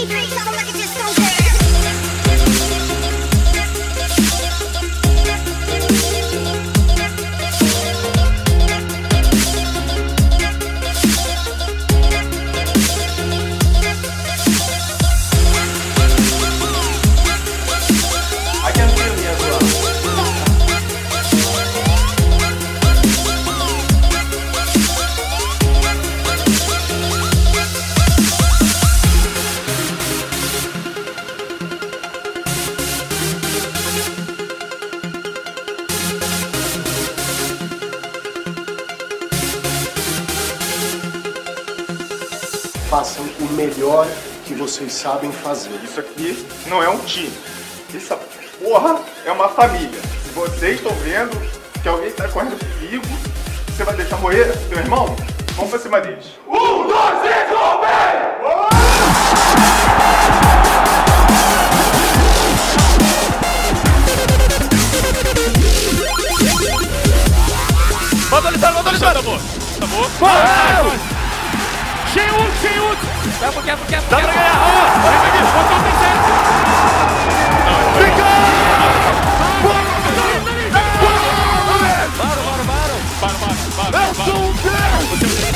Façam o melhor que vocês sabem fazer. Isso aqui não é um time. Essa porra é uma família. Se vocês estão vendo que alguém está correndo perigo, você vai deixar morrer seu irmão? Vamos pra cima deles. 1, 2, 3, go, Manda o Lisandro, manda o Lisandro! Acabou. Cheio ult! Dá pra ganhar! Vai aqui! Botou o terceiro! Fica! Para! Eu sou um deus!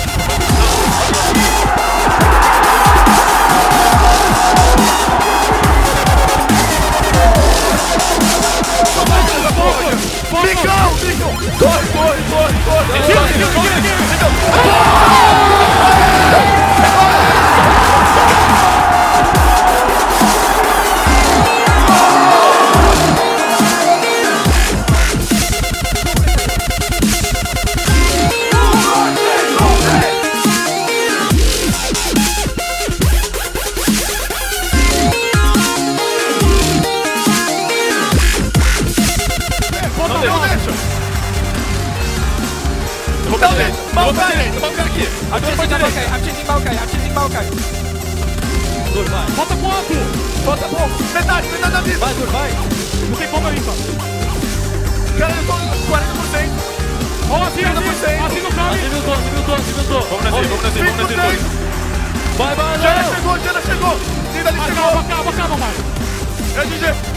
Falta quanto? Falta pouco. Metade da vida. Vai, Dur, vai. Não tem como aí, cara. Cara, eu tô 40%. Ó, assim não cabe. Aciviltou. Vamos nesse. Vai. Já chegou. Ainda ali chegou. Acaba, vai. É GG.